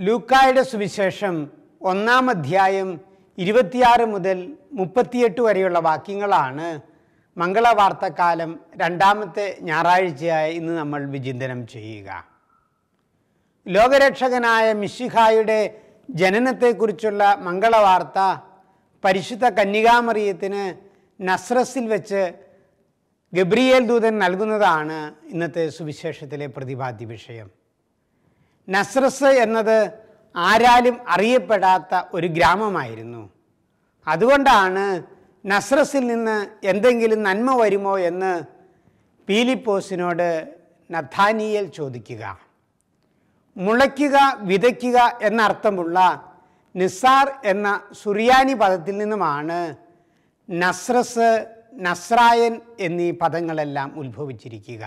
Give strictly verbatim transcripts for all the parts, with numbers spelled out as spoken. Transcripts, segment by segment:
ലൂക്കായുടെ സുവിശേഷം ഒന്നാം അധ്യായം ഇരുപത്തിയാറ് മുതൽ മുപ്പത്തിയെട്ട് വരെയുള്ള വാക്യങ്ങളാണ് മംഗളവാർത്തക്കാലം രണ്ടാമത്തെ ഞായറാഴ്ചയായ ഇന്ന് നമ്മൾ വിചിന്തനം ചെയ്യുക. ലോകരക്ഷകനായ മിശിഹായുടെ ജനനത്തെക്കുറിച്ചുള്ള മംഗളവാർത്ത പരിശുദ്ധ കന്യകാമറിയത്തിന് നസ്രസിൽ വെച്ച് ഗബ്രിയേൽ ദൂതൻ നൽകുന്നതാണ് ഇന്നത്തെ സുവിശേഷത്തിലെ പ്രതിപാദ്യ വിഷയം. നസ്രസ് എന്നത് ആരാലും അറിയപ്പെടാത്ത ഒരു ഗ്രാമമായിരുന്നു. അതുകൊണ്ടാണ് നസ്രസിൽ നിന്ന് എന്തെങ്കിലും നന്മ വരുമോ എന്ന് പീലിപ്പോസിനോട് നഥാനിയേൽ ചോദിക്കുക. മുളയ്ക്കുക, വിതയ്ക്കുക എന്നർത്ഥമുള്ള നിസാർ എന്ന സുറിയാനി പദത്തിൽ നിന്നുമാണ് നസ്രസ്, നസ്രായൻ എന്നീ പദങ്ങളെല്ലാം ഉത്ഭവിച്ചിരിക്കുക.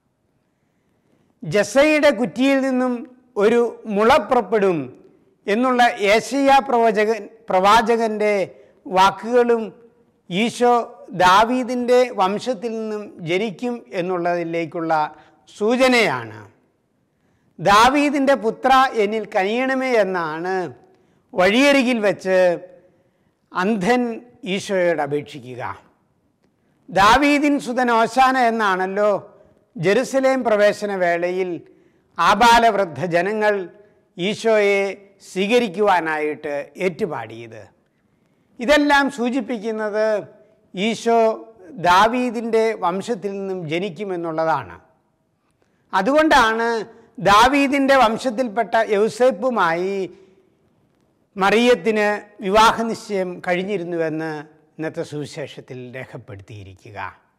ജസയുടെ കുറ്റിയിൽ നിന്നും ഒരു മുള പുറപ്പെടും എന്നുള്ള യേശയ്യാ പ്രവചകൻ പ്രവാചകൻ്റെ വാക്കുകളും ഈശോ ദാവീദിൻ്റെ വംശത്തിൽ നിന്നും ജനിക്കും എന്നുള്ളതിലേക്കുള്ള സൂചനയാണ്. ദാവീദിൻ്റെ പുത്ര എന്നിൽ കനിയണമേ എന്നാണ് വഴിയരികിൽ വെച്ച് അന്ധൻ ഈശോയോട് അപേക്ഷിക്കുക. ദാവീദിൻ സുതൻ ഓശാന എന്നാണല്ലോ ജെറുസലേം പ്രവേശന വേളയിൽ ആബാലവൃദ്ധ ജനങ്ങൾ ഈശോയെ സ്വീകരിക്കുവാനായിട്ട് ഏറ്റുപാടിയത്. ഇതെല്ലാം സൂചിപ്പിക്കുന്നത് ഈശോ ദാവീദിൻ്റെ വംശത്തിൽ നിന്നും ജനിക്കുമെന്നുള്ളതാണ്. അതുകൊണ്ടാണ് ദാവീദിൻ്റെ വംശത്തിൽപ്പെട്ട യൗസേപ്പുമായി മറിയത്തിന് വിവാഹ നിശ്ചയം കഴിഞ്ഞിരുന്നുവെന്ന് ഇന്നത്തെ സുവിശേഷത്തിൽ രേഖപ്പെടുത്തിയിരിക്കുക.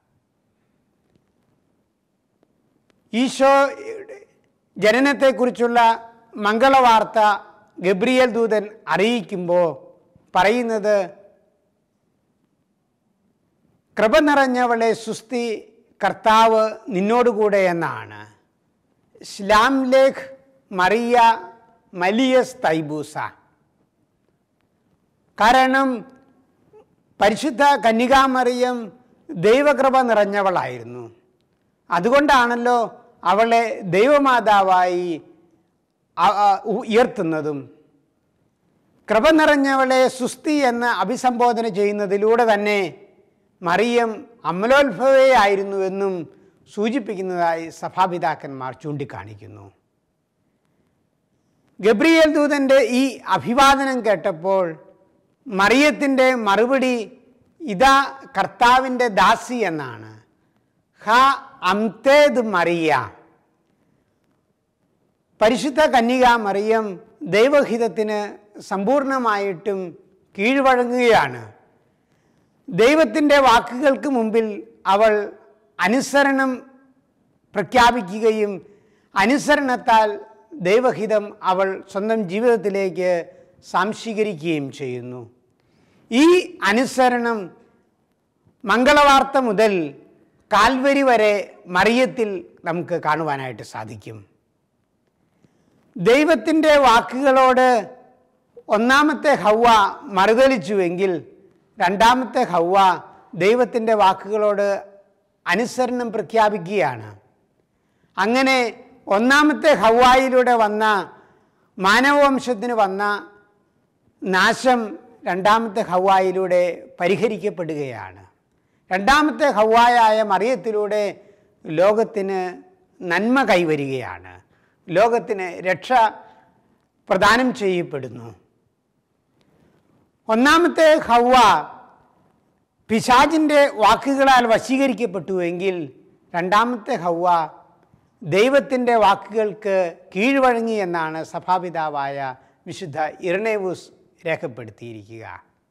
ഈശോ ജനനത്തെക്കുറിച്ചുള്ള മംഗളവാർത്ത ഗബ്രിയേൽ ദൂതൻ അറിയിക്കുമ്പോൾ പറയുന്നത്, കൃപ നിറഞ്ഞവളെ സുസ്തി, കർത്താവ് നിന്നോടുകൂടെ എന്നാണ്. ശ്ലാം ലേഖ് മറിയ മലിയസ് തൈബൂസ. കാരണം പരിശുദ്ധ കന്യകാമറിയം ദൈവകൃപ നിറഞ്ഞവളായിരുന്നു. അതുകൊണ്ടാണല്ലോ അവളെ ദൈവമാതാവായി ഉയർത്തുന്നതും. കൃപ നിറഞ്ഞവളെ സുസ്തി എന്ന് അഭിസംബോധന ചെയ്യുന്നതിലൂടെ തന്നെ മറിയം അമലോത്ഭവയായിരുന്നുവെന്നും സൂചിപ്പിക്കുന്നതായി സഭാപിതാക്കന്മാർ ചൂണ്ടിക്കാണിക്കുന്നു. ഗബ്രിയേൽ ദൂതൻ്റെ ഈ അഭിവാദനം കേട്ടപ്പോൾ മറിയത്തിൻ്റെ മറുപടി ഇതാ കർത്താവിൻ്റെ ദാസി എന്നാണ്. ഹ അംതേദ് മറിയ. പരിശുദ്ധ കന്യക മറിയം ദൈവഹിതത്തിന് സമ്പൂർണമായിട്ടും കീഴ്വഴങ്ങുകയാണ്. ദൈവത്തിൻ്റെ വാക്കുകൾക്ക് മുമ്പിൽ അവൾ അനുസരണം പ്രഖ്യാപിക്കുകയും അനുസരണത്താൽ ദൈവഹിതം അവൾ സ്വന്തം ജീവിതത്തിലേക്ക് സാംശീകരിക്കുകയും ചെയ്യുന്നു. ഈ അനുസരണം മംഗളവാർത്ത മുതൽ കാൽവരി വരെ മറിയത്തിൽ നമുക്ക് കാണുവാനായിട്ട് സാധിക്കും. ദൈവത്തിൻ്റെ വാക്കുകളോട് ഒന്നാമത്തെ ഹൗവ മറുതലിച്ചുവെങ്കിൽ രണ്ടാമത്തെ ഹൗവ ദൈവത്തിൻ്റെ വാക്കുകളോട് അനുസരണം പ്രഖ്യാപിക്കുകയാണ്. അങ്ങനെ ഒന്നാമത്തെ ഹൗവായിലൂടെ വന്ന മാനവവംശത്തിന് വന്ന നാശം രണ്ടാമത്തെ ഹൗവായിലൂടെ പരിഹരിക്കപ്പെടുകയാണ്. രണ്ടാമത്തെ ഹൗവായായ മറിയത്തിലൂടെ ലോകത്തിന് നന്മ കൈവരികയാണ്. ലോകത്തിന് രക്ഷ പ്രദാനം ചെയ്യപ്പെടുന്നു. ഒന്നാമത്തെ ഹൗവ പിശാചിൻ്റെ വാക്കുകളാൽ വശീകരിക്കപ്പെട്ടുവെങ്കിൽ രണ്ടാമത്തെ ഹൗവ ദൈവത്തിൻ്റെ വാക്കുകൾക്ക് കീഴ്വഴങ്ങി എന്നാണ് സഭാപിതാവായ വിശുദ്ധ ഇരണേവൂസ് രേഖപ്പെടുത്തിയിരിക്കുക.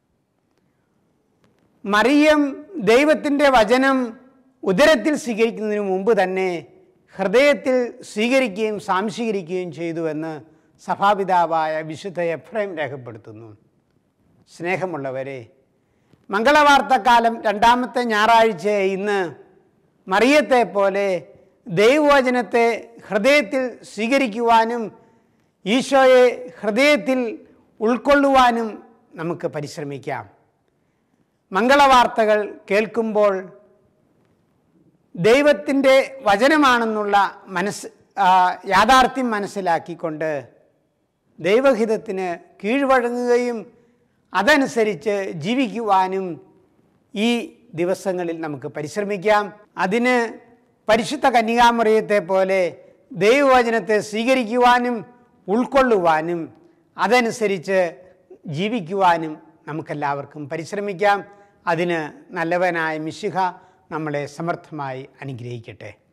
മറിയം ദൈവത്തിൻ്റെ വചനം ഉദരത്തിൽ സ്വീകരിക്കുന്നതിന് മുമ്പ് തന്നെ ഹൃദയത്തിൽ സ്വീകരിക്കുകയും സാംശീകരിക്കുകയും ചെയ്തുവെന്ന് സഭാപിതാവായ വിശുദ്ധ എഫ്രൈം രേഖപ്പെടുത്തുന്നു. സ്നേഹമുള്ളവരെ, മംഗളവാർത്തക്കാലം രണ്ടാമത്തെ ഞായറാഴ്ച ഇന്ന് മറിയത്തെ പോലെ ദൈവവചനത്തെ ഹൃദയത്തിൽ സ്വീകരിക്കുവാനും ഈശോയെ ഹൃദയത്തിൽ ഉൾക്കൊള്ളുവാനും നമുക്ക് പരിശ്രമിക്കാം. മംഗളവാർത്തകൾ കേൾക്കുമ്പോൾ ദൈവത്തിൻ്റെ വചനമാണെന്നുള്ള മനസ്സ് യാഥാർത്ഥ്യം മനസ്സിലാക്കിക്കൊണ്ട് ദൈവഹിതത്തിന് കീഴ്വഴങ്ങുകയും അതനുസരിച്ച് ജീവിക്കുവാനും ഈ ദിവസങ്ങളിൽ നമുക്ക് പരിശ്രമിക്കാം. അതിന് പരിശുദ്ധ കന്യകാമറിയത്തെ പോലെ ദൈവവചനത്തെ സ്വീകരിക്കുവാനും ഉൾക്കൊള്ളുവാനും അതനുസരിച്ച് ജീവിക്കുവാനും നമുക്കെല്ലാവർക്കും പരിശ്രമിക്കാം. അതിന് നല്ലവനായ മിശിഹ നമ്മളെ സമർത്ഥമായി അനുഗ്രഹിക്കട്ടെ.